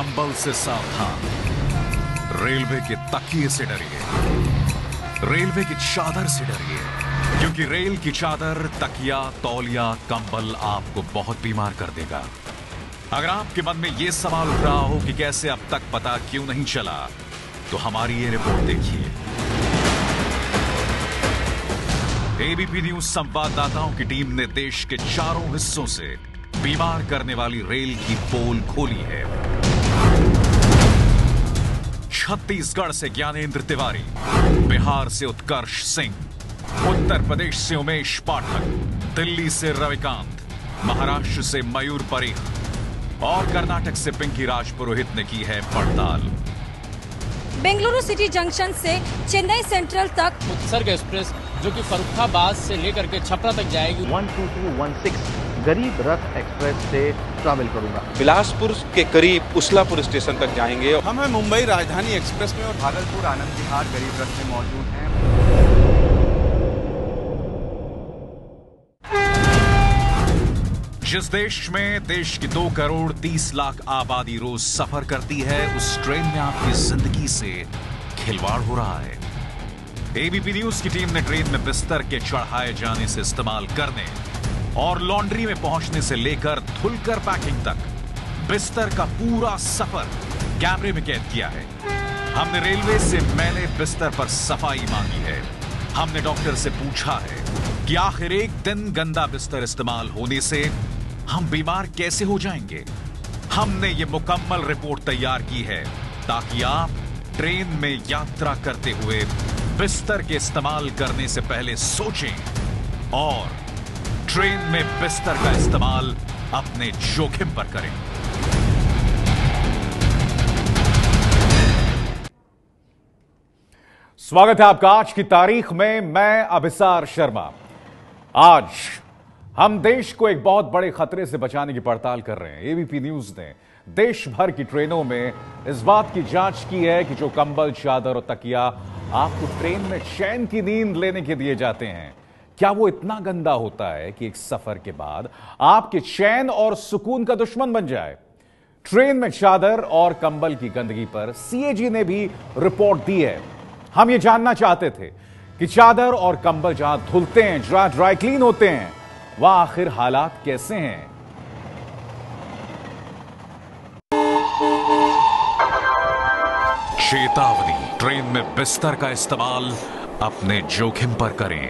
कंबल से सावधान, रेलवे के तकिए से डरिए, रेलवे की चादर से डरिए, क्योंकि रेल की चादर, तकिया, तौलिया, कंबल आपको बहुत बीमार कर देगा। अगर आपके मन में यह सवाल उठ रहा हो कि कैसे अब तक पता क्यों नहीं चला, तो हमारी ये रिपोर्ट देखिए। एबीपी न्यूज संवाददाताओं की टीम ने देश के चारों हिस्सों से बीमार करने वाली रेल की पोल खोली है। छत्तीसगढ़ से ज्ञानेंद्र तिवारी, बिहार से उत्कर्ष सिंह, उत्तर प्रदेश से उमेश पाठक, दिल्ली से रविकांत, महाराष्ट्र से मयूर परीख और कर्नाटक से पिंकी राजपुरोहित ने की है पड़ताल। बेंगलुरु सिटी जंक्शन से चेन्नई सेंट्रल तक उत्सर्ग एक्सप्रेस जो कि फर्रुखाबाद से लेकर के छपरा तक जाएगी। 12216 गरीब रथ एक्सप्रेस से ट्रैवल करूंगा। बिलासपुर के करीब उसलापुर स्टेशन तक जाएंगे। हम हैं मुंबई राजधानी एक्सप्रेस में और भागलपुर आनंद विहार गरीब रथ में मौजूद हैं। जिस देश में देश की 2 करोड़ 30 लाख आबादी रोज सफर करती है, उस ट्रेन में आपकी जिंदगी से खिलवाड़ हो रहा है। एबीपी न्यूज की टीम ने ट्रेन में बिस्तर के चढ़ाए जाने से इस्तेमाल करने और लॉन्ड्री में पहुंचने से लेकर धुलकर पैकिंग तक बिस्तर का पूरा सफर कैमरे में कैद किया है। हमने रेलवे से मैले बिस्तर पर सफाई मांगी है। हमने डॉक्टर से पूछा है कि आखिर एक दिन गंदा बिस्तर इस्तेमाल होने से हम बीमार कैसे हो जाएंगे। हमने ये मुकम्मल रिपोर्ट तैयार की है ताकि आप ट्रेन में यात्रा करते हुए बिस्तर के इस्तेमाल करने से पहले सोचें और ट्रेन में बिस्तर का इस्तेमाल अपने जोखिम पर करें। स्वागत है आपका आज की तारीख में। मैं अभिसार शर्मा। आज हम देश को एक बहुत बड़े खतरे से बचाने की पड़ताल कर रहे हैं। एबीपी न्यूज ने देश भर की ट्रेनों में इस बात की जांच की है कि जो कंबल, चादर और तकिया आपको ट्रेन में चैन की नींद लेने के दिए जाते हैं, क्या वो इतना गंदा होता है कि एक सफर के बाद आपके चैन और सुकून का दुश्मन बन जाए। ट्रेन में चादर और कंबल की गंदगी पर सीएजी ने भी रिपोर्ट दी है। हम ये जानना चाहते थे कि चादर और कंबल जहां धुलते हैं, जहां ड्राई क्लीन होते हैं, वहां आखिर हालात कैसे हैं। चेतावनी, ट्रेन में बिस्तर का इस्तेमाल अपने जोखिम पर करें।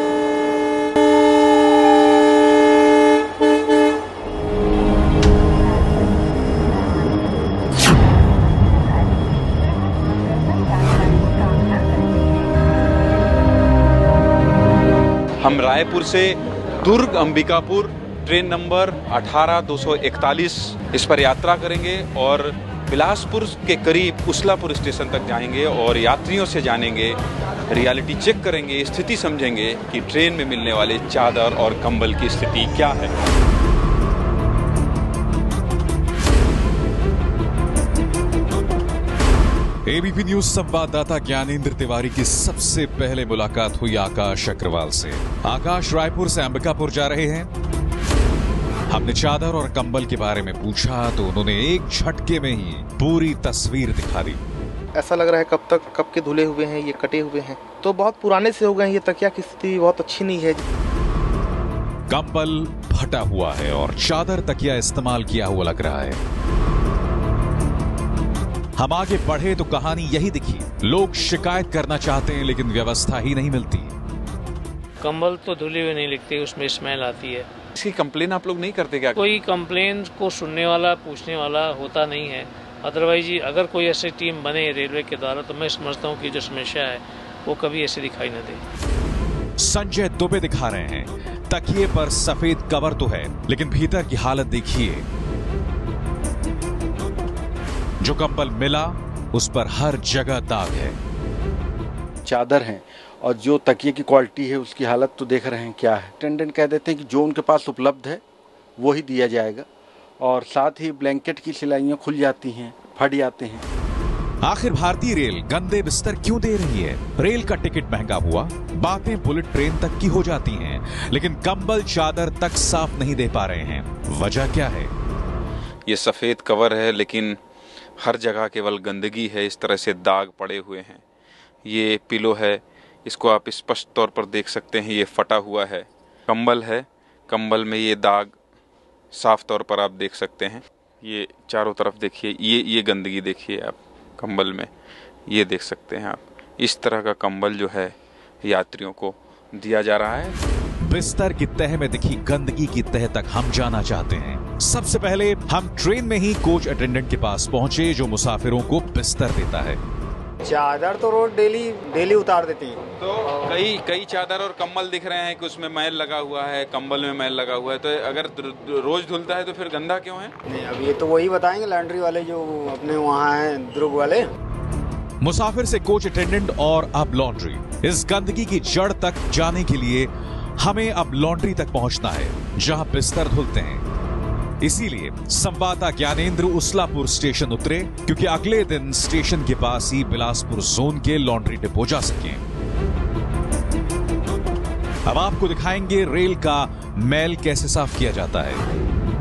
हम रायपुर से दुर्ग अंबिकापुर ट्रेन नंबर 18241 इस पर यात्रा करेंगे और बिलासपुर के करीब उसलापुर स्टेशन तक जाएंगे और यात्रियों से जानेंगे, रियलिटी चेक करेंगे, स्थिति समझेंगे कि ट्रेन में मिलने वाले चादर और कंबल की स्थिति क्या है। एबीपी न्यूज संवाददाता ज्ञानेंद्र तिवारी की सबसे पहले मुलाकात हुई आकाश अग्रवाल से। आकाश रायपुर से अंबिकापुर जा रहे हैं। हमने चादर और कंबल के बारे में पूछा तो उन्होंने एक झटके में ही पूरी तस्वीर दिखा दी। ऐसा लग रहा है कब के धुले हुए हैं, ये कटे हुए हैं, तो बहुत पुराने से हो गए हैं। ये तकिया की स्थिति बहुत अच्छी नहीं है। कंबल फटा हुआ है और चादर तकिया इस्तेमाल किया हुआ लग रहा है। हम आगे बढ़े तो कहानी यही दिखी। लोग शिकायत करना चाहते हैं लेकिन व्यवस्था ही नहीं मिलती। कंबल तो धुले हुए नहीं लिखते, उसमें स्मेल आती है। इसकी कंप्लेन आप लोग नहीं करते क्या? कोई कंप्लेन को सुनने वाला, पूछने वाला होता नहीं है। अदरवाइज अगर कोई ऐसी टीम बने रेलवे के द्वारा तो मैं समझता हूँ कि जो समस्या है वो कभी ऐसे दिखाई न दे। संजय दुबे दिखा रहे हैं, तकिए पर सफेद कवर तो है लेकिन भीतर की हालत देखिए। जो कंबल मिला उस पर हर जगह दाग है। चादर है और जो तकिए की क्वालिटी है उसकी हालत तो देख रहे हैं क्या है। अटेंडेंट कह देते हैं कि जो उनके पास उपलब्ध है वो ही दिया जाएगा और साथ ही ब्लैंकेट की सिलाइयाँ खुल जाती हैं, फट जाते हैं। आखिर भारतीय रेल गंदे बिस्तर क्यों दे रही है? रेल का टिकट महंगा हुआ, बातें बुलेट ट्रेन तक की हो जाती हैं, लेकिन कंबल चादर तक साफ नहीं दे पा रहे हैं। वजह क्या है? ये सफेद कवर है लेकिन हर जगह केवल गंदगी है, इस तरह से दाग पड़े हुए हैं। ये पिलो है, इसको आप स्पष्ट तौर पर देख सकते हैं, ये फटा हुआ है। कंबल है, कंबल में ये दाग साफ तौर पर आप देख सकते हैं। ये चारों तरफ देखिए, ये गंदगी देखिए आप कंबल में, ये देख सकते हैं आप। इस तरह का कंबल जो है यात्रियों को दिया जा रहा है। बिस्तर की तह में दिखी गंदगी की तह तक हम जाना चाहते हैं। सबसे पहले हम ट्रेन में ही कोच अटेंडेंट के पास पहुंचे जो मुसाफिरों को बिस्तर देता है। चादर तो रोज डेली उतार देती हैं। तो कई चादर और कंबल दिख रहे हैं कि उसमें मैल लगा हुआ है, कंबल में मैल लगा हुआ है। तो अगर रोज धुलता है तो फिर गंदा क्यों है? नहीं, अब ये तो वही बताएंगे लॉन्ड्री वाले जो अपने वहाँ हैं, दुर्ग वाले। मुसाफिर से कोच अटेंडेंट और अब लॉन्ड्री। इस गंदगी की जड़ तक जाने के लिए हमें अब लॉन्ड्री तक पहुंचना है जहां बिस्तर धुलते हैं। इसीलिए संवाददाता ज्ञानेंद्र उसलापुर स्टेशन उतरे क्योंकि अगले दिन स्टेशन के पास ही बिलासपुर जोन के लॉन्ड्री डिपो जा सकें। अब आपको दिखाएंगे रेल का मैल कैसे साफ किया जाता है।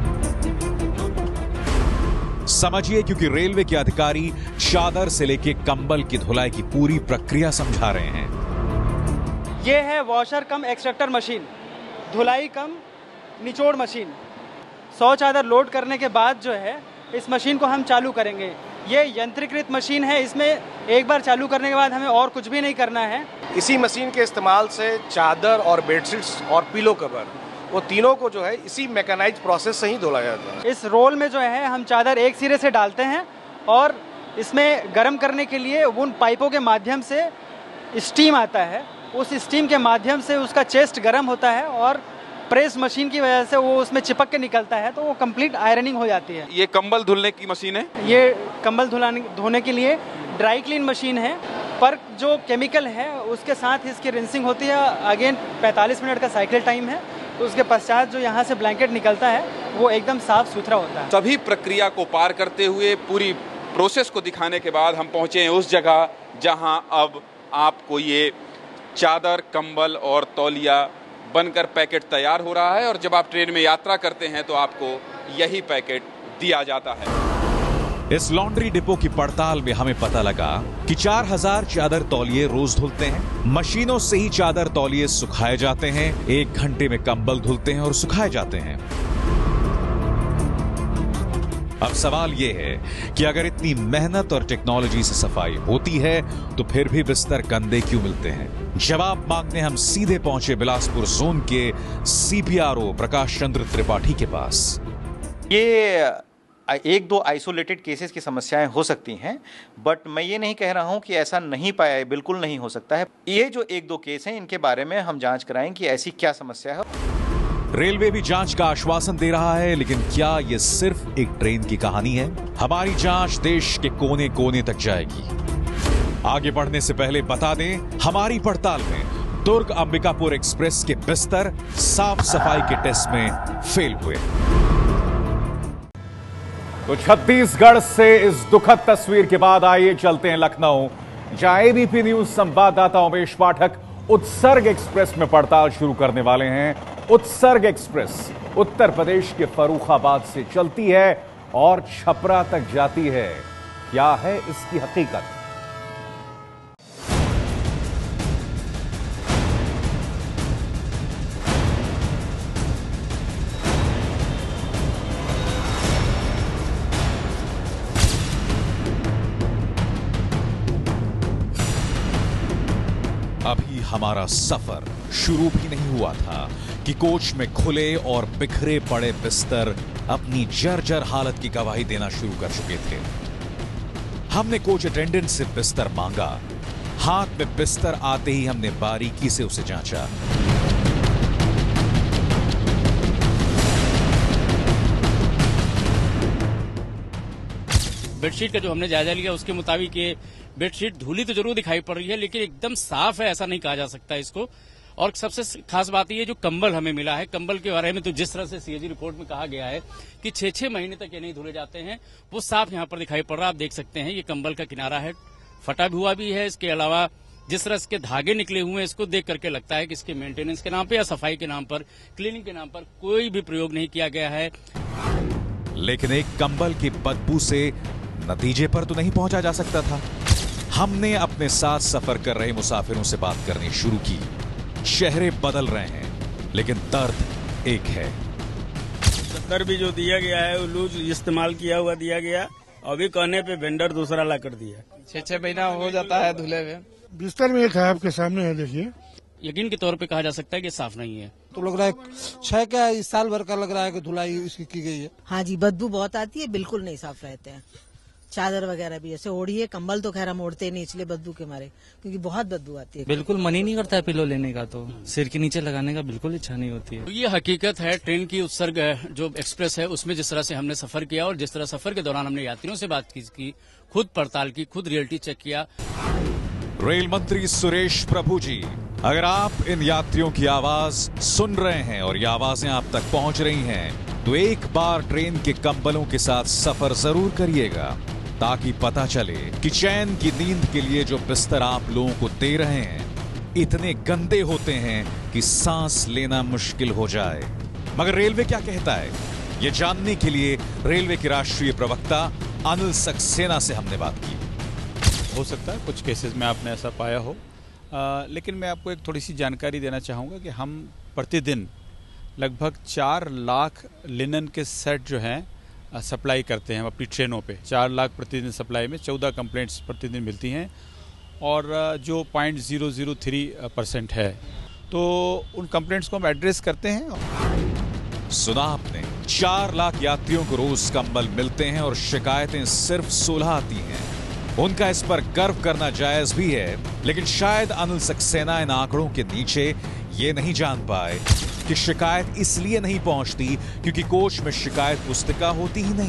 समझिए, क्योंकि रेलवे के अधिकारी चादर से लेके कंबल की धुलाई की पूरी प्रक्रिया समझा रहे हैं। ये है वॉशर कम एक्सट्रैक्टर मशीन, धुलाई कम निचोड़ मशीन। 100 चादर लोड करने के बाद जो है इस मशीन को हम चालू करेंगे। ये यंत्रीकृत मशीन है, इसमें एक बार चालू करने के बाद हमें और कुछ भी नहीं करना है। इसी मशीन के इस्तेमाल से चादर और बेडशीट्स और पिलो कवर, वो तीनों को जो है इसी मैकेनाइज प्रोसेस से ही धुला जाता है। इस रोल में जो है हम चादर एक सिरे से डालते हैं और इसमें गर्म करने के लिए उन पाइपों के माध्यम से स्टीम आता है। उस स्टीम के माध्यम से उसका चेस्ट गर्म होता है और प्रेस मशीन की वजह से वो उसमें चिपक के निकलता है, तो वो कंप्लीट आयरनिंग हो जाती है। ये कंबल धुलने की मशीन है। ये कंबल धोने के लिए ड्राई क्लीन मशीन है, पर जो केमिकल है उसके साथ इसकी रिंसिंग होती है। अगेन 45 मिनट का साइकिल टाइम है। उसके पश्चात जो यहाँ से ब्लैंकेट निकलता है वो एकदम साफ सुथरा होता है। सभी प्रक्रिया को पार करते हुए पूरी प्रोसेस को दिखाने के बाद हम पहुंचे हैं उस जगह जहां अब आपको ये चादर, कंबल और तौलिया बनकर पैकेट तैयार हो रहा है। और जब आप ट्रेन में यात्रा करते हैं तो आपको यही पैकेट दिया जाता है। इस लॉन्ड्री डिपो की पड़ताल में हमें पता लगा कि 4000 चादर तौलिए रोज धुलते हैं। मशीनों से ही चादर तौलिए सुखाए जाते हैं। 1 घंटे में कंबल धुलते हैं और सुखाए जाते हैं। अब सवाल यह है कि अगर इतनी मेहनत और टेक्नोलॉजी से सफाई होती है तो फिर भी बिस्तर गंदे क्यों मिलते हैं? जवाब मांगने हम सीधे पहुंचे बिलासपुर जोन के CPRO प्रकाश चंद्र त्रिपाठी के पास। ये 1-2 आइसोलेटेड केसेस की समस्याएं हो सकती हैं, बट मैं ये नहीं कह रहा हूं कि ऐसा नहीं पाया है, बिल्कुल नहीं हो सकता है। ये जो 1-2 केस हैं इनके बारे में हम जांच कराएं कि ऐसी क्या समस्या है। रेलवे भी जांच का आश्वासन दे रहा है, लेकिन क्या ये सिर्फ एक ट्रेन की कहानी है? हमारी जांच देश के कोने कोने तक जाएगी। आगे बढ़ने से पहले बता दें, हमारी पड़ताल में दुर्ग अंबिकापुर एक्सप्रेस के बिस्तर साफ सफाई के टेस्ट में फेल हुए। तो छत्तीसगढ़ से इस दुखद तस्वीर के बाद आइए चलते हैं लखनऊ, जहां ABP न्यूज संवाददाता उमेश पाठक उत्सर्ग एक्सप्रेस में पड़ताल शुरू करने वाले हैं। उत्सर्ग एक्सप्रेस उत्तर प्रदेश के फर्रुखाबाद से चलती है और छपरा तक जाती है। क्या है इसकी हकीकत? अभी हमारा सफर शुरू भी नहीं हुआ था कि कोच में खुले और बिखरे पड़े बिस्तर अपनी जर्जर हालत की गवाही देना शुरू कर चुके थे। हमने कोच अटेंडेंट से बिस्तर मांगा। हाथ में बिस्तर आते ही हमने बारीकी से उसे जांचा। बेडशीट का जो हमने जायजा लिया उसके मुताबिक ये बेडशीट धुली तो जरूर दिखाई पड़ रही है, लेकिन एकदम साफ है ऐसा नहीं कहा जा सकता इसको। और सबसे खास बात ये जो कंबल हमें मिला है, कंबल के बारे में तो जिस तरह से CAG रिपोर्ट में कहा गया है कि 6-6 महीने तक ये नहीं धुले जाते हैं, वो साफ यहाँ पर दिखाई पड़ रहा है। आप देख सकते हैं ये कंबल का किनारा है, फटा हुआ भी है। इसके अलावा जिस तरह इसके धागे निकले हुए हैं, इसको देख करके लगता है कि इसके मेंटेनेंस के नाम पर या सफाई के नाम पर, क्लीनिंग के नाम पर कोई भी प्रयोग नहीं किया गया है। लेकिन एक कंबल की बदबू से नतीजे पर तो नहीं पहुंचा जा सकता था। हमने अपने साथ सफर कर रहे मुसाफिरों से बात करनी शुरू की। चेहरे बदल रहे हैं, लेकिन दर्द एक है। शक्कर भी जो दिया गया है वो लूज इस्तेमाल किया हुआ दिया गया, अभी कहने पे वेंडर दूसरा ला कर दिया। 6 महीना हो जाता है धुले में। बिस्तर में एक है आपके सामने है, देखिए। यकीन के तौर पे कहा जा सकता है कि साफ नहीं है। तो लग रहा है 6 क्या इस साल भर का लग रहा है कि धुलाई इसकी की गई है। हाँ जी, बदबू बहुत आती है, बिल्कुल नहीं साफ रहते हैं। चादर वगैरह भी ऐसे ओढ़िए, कंबल तो खैर हम ओढ़ते नहीं इसलिए बदबू के मारे, क्योंकि बहुत बदबू आती है। बिल्कुल मन ही नहीं करता है पिलो लेने का, तो सिर के नीचे लगाने का बिल्कुल इच्छा नहीं होती है। तो ये हकीकत है ट्रेन की उत्सर्ग जो एक्सप्रेस है उसमें जिस तरह से हमने सफर किया और जिस तरह सफर के दौरान हमने यात्रियों से बात की, खुद पड़ताल की, खुद रियलिटी चेक किया। रेल मंत्री सुरेश प्रभु जी, अगर आप इन यात्रियों की आवाज सुन रहे हैं और ये आवाजें आप तक पहुंच रही हैं, तो एक बार ट्रेन के कंबलों के साथ सफर जरूर करिएगा, ताकि पता चले कि चैन की नींद के लिए जो बिस्तर आप लोगों को दे रहे हैं इतने गंदे होते हैं कि सांस लेना मुश्किल हो जाए। मगर रेलवे क्या कहता है, ये जानने के लिए रेलवे के राष्ट्रीय प्रवक्ता अनिल सक्सेना से हमने बात की। हो सकता है कुछ केसेस में आपने ऐसा पाया हो, लेकिन मैं आपको एक थोड़ी सी जानकारी देना चाहूँगा कि हम प्रतिदिन लगभग 4 लाख लिनन के सेट जो हैं सप्लाई करते हैं अपनी ट्रेनों पे। 4 लाख प्रतिदिन सप्लाई में 14 कंप्लेंट्स प्रतिदिन मिलती हैं और जो 0.003% है, तो उन कंप्लेंट्स को हम एड्रेस करते हैं। सुना आपने, 4 लाख यात्रियों को रोज कंबल मिलते हैं और शिकायतें सिर्फ 16 आती हैं। उनका इस पर गर्व करना जायज भी है, लेकिन शायद अनिल सक्सेना इन आंकड़ों के नीचे ये नहीं जान पाए कि शिकायत इसलिए नहीं पहुंचती क्योंकि कोच में शिकायत पुस्तिका होती ही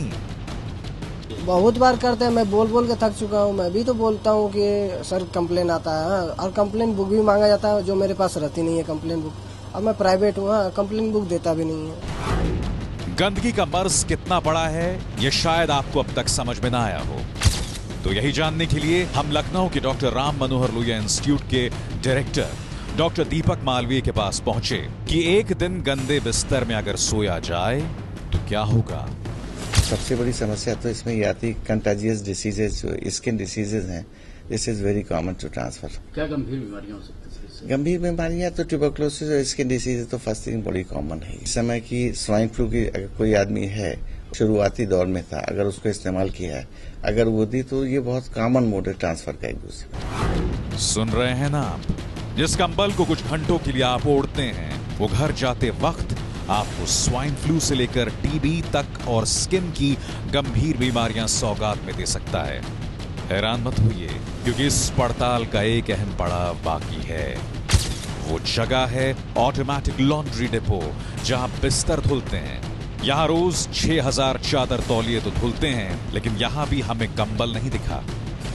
नहीं। बहुत बार करते हैं, मैं बोल बोल के थक चुका हूँ। मैं भी तो बोलता हूँ कि सर कंप्लेन आता है, और कंप्लेन बुक भी मांगा जाता है जो मेरे पास रहती नहीं है कंप्लेन बुक। अब मैं प्राइवेट हूँ, कंप्लेन बुक देता भी नहीं है। गंदगी का मर्ज कितना बड़ा है ये शायद आपको अब तक समझ में ना आया हो, तो यही जानने के लिए हम लखनऊ के डॉक्टर राम मनोहर लोहिया इंस्टीट्यूट के डायरेक्टर डॉक्टर दीपक मालवीय के पास पहुंचे कि एक दिन गंदे बिस्तर में अगर सोया जाए तो क्या होगा। सबसे बड़ी समस्या तो इसमें ये आती है कंटाजियस डिसीजेज, जो स्किन डिसीजेज हैं, this is very common to transfer. क्या गंभीर बीमारियां हो सकती हैं? गंभीर बीमारियां तो ट्यूबरकुलोसिस और स्किन डिसीज तो फर्स्ट थिंग बड़ी कॉमन है। इस समय की स्वाइन फ्लू की अगर कोई आदमी है, शुरुआती दौर में था, अगर उसको इस्तेमाल किया है, अगर वो दी, तो ये बहुत कॉमन मोड है ट्रांसफर का एक दूसरे। सुन रहे हैं ना आप, जिस कंबल को कुछ घंटों के लिए आप ओढ़ते हैं, वो घर जाते वक्त आपको स्वाइन फ्लू से लेकर टीबी तक और स्किन की गंभीर बीमारियां सौगात में दे सकता है। हैरान मत होइए, क्योंकि इस पड़ताल का एक अहम पड़ाव बाकी है। वो जगह है ऑटोमेटिक लॉन्ड्री डिपो, जहां बिस्तर धुलते हैं। यहाँ रोज 6000 चादर तौलिए तो धुलते हैं, लेकिन यहाँ भी हमें कंबल नहीं दिखा।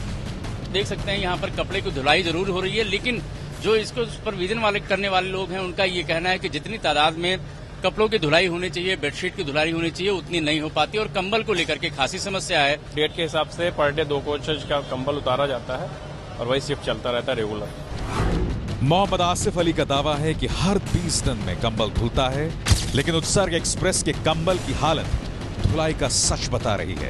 देख सकते हैं यहाँ पर कपड़े की धुलाई जरूर हो रही है, लेकिन जो इसको सुपरविजन वाले करने वाले लोग हैं उनका ये कहना है कि जितनी तादाद में कपड़ों की धुलाई होनी चाहिए, बेडशीट की धुलाई होनी चाहिए, उतनी नहीं हो पाती और कंबल को लेकर के खासी समस्या है। डेट के हिसाब से पर डे 2 कोचेज का कंबल उतारा जाता है और वही शिफ्ट चलता रहता है रेगुलर। मोहम्मद आसिफ अली का दावा है कि हर 20 दिन में कंबल धुलता है, लेकिन उत्सर्ग एक्सप्रेस के कंबल की हालत धुलाई का सच बता रही है।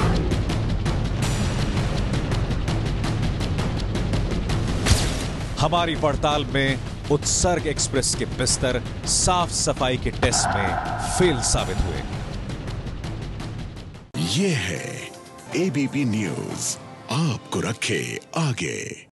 हमारी पड़ताल में उत्सर्ग एक्सप्रेस के बिस्तर साफ सफाई के टेस्ट में फेल साबित हुए। ये है एबीपी न्यूज, आपको रखे आगे।